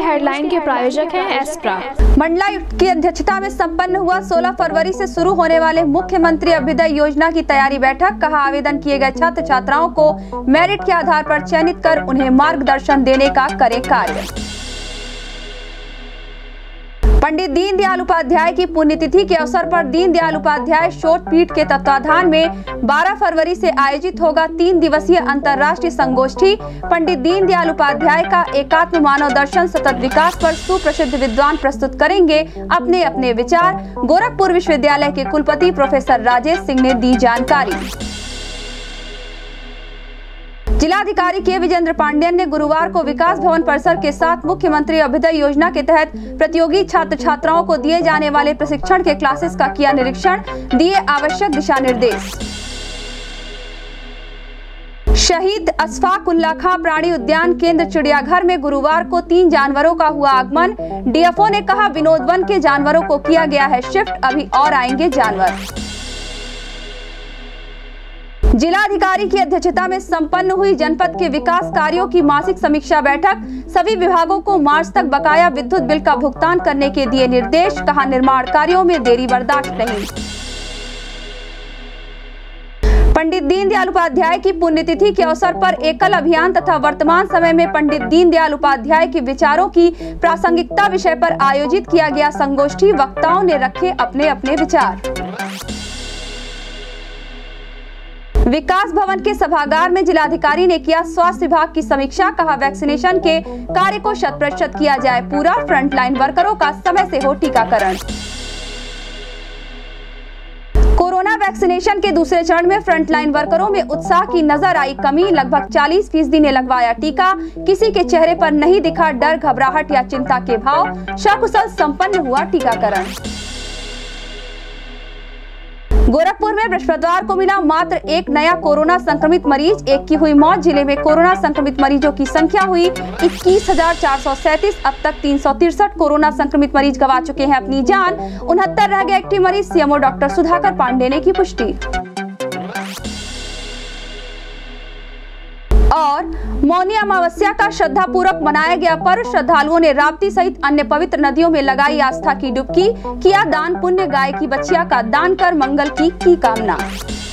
Headline के प्रायोजक हैं एस्प्रा। मंडलायुक्त की अध्यक्षता में संपन्न हुआ 16 फरवरी से शुरू होने वाले मुख्यमंत्री अभ्युदय योजना की तैयारी बैठक। कहा, आवेदन किए गए छात्र छात्राओं को मेरिट के आधार पर चयनित कर उन्हें मार्गदर्शन देने का करें कार्य। पंडित दीनदयाल उपाध्याय की पुण्यतिथि के अवसर पर दीनदयाल उपाध्याय शोध पीठ के तत्वाधान में 12 फरवरी से आयोजित होगा 3 दिवसीय अंतर्राष्ट्रीय संगोष्ठी। पंडित दीनदयाल उपाध्याय का एकात्म मानव दर्शन सतत विकास पर सुप्रसिद्ध विद्वान प्रस्तुत करेंगे अपने अपने विचार। गोरखपुर विश्वविद्यालय के कुलपति प्रोफेसर राजेश सिंह ने दी जानकारी। जिलाधिकारी के विजेंद्र पांडेयन ने गुरुवार को विकास भवन परिसर के साथ मुख्यमंत्री अभ्युदय योजना के तहत प्रतियोगी छात्र छात्राओं को दिए जाने वाले प्रशिक्षण के क्लासेस का किया निरीक्षण, दिए आवश्यक दिशा निर्देश। शहीद अशफाक उल्लाह खां प्राणी उद्यान केंद्र चिड़ियाघर में गुरुवार को 3 जानवरों का हुआ आगमन। डीएफओ ने कहा, विनोद वन के जानवरों को किया गया है शिफ्ट, अभी और आएंगे जानवर। जिलाधिकारी की अध्यक्षता में संपन्न हुई जनपद के विकास कार्यों की मासिक समीक्षा बैठक। सभी विभागों को मार्च तक बकाया विद्युत बिल का भुगतान करने के दिए निर्देश। कहा, निर्माण कार्यों में देरी बर्दाश्त नहीं। पंडित दीनदयाल उपाध्याय की पुण्यतिथि के अवसर पर एकल अभियान तथा वर्तमान समय में पंडित दीनदयाल उपाध्याय के विचारों की प्रासंगिकता विषय पर आयोजित किया गया संगोष्ठी। वक्ताओं ने रखे अपने अपने विचार। विकास भवन के सभागार में जिलाधिकारी ने किया स्वास्थ्य विभाग की समीक्षा। कहा, वैक्सीनेशन के कार्य को 100% किया जाए पूरा। फ्रंटलाइन वर्करों का समय से हो टीकाकरण। कोरोना वैक्सीनेशन के दूसरे चरण में फ्रंटलाइन वर्करों में उत्साह की नजर आई कमी। लगभग 40% ने लगवाया टीका। किसी के चेहरे पर नहीं दिखा डर, घबराहट या चिंता के भाव। सकुशल संपन्न हुआ टीकाकरण। गोरखपुर में बृहस्पतिवार को मिला मात्र एक नया कोरोना संक्रमित मरीज, एक की हुई मौत। जिले में कोरोना संक्रमित मरीजों की संख्या हुई 21,437। अब तक 363 कोरोना संक्रमित मरीज गंवा चुके हैं अपनी जान। 69 रह गए एक्टिव मरीज। सीएमओ डॉक्टर सुधाकर पांडे ने की पुष्टि। और मौनी अमावस्या का श्रद्धापूर्वक मनाया गया पर्व। श्रद्धालुओं ने राप्ती सहित अन्य पवित्र नदियों में लगाई आस्था की डुबकी। किया दान पुण्य, गाय की बछिया का दान कर मंगल की कामना।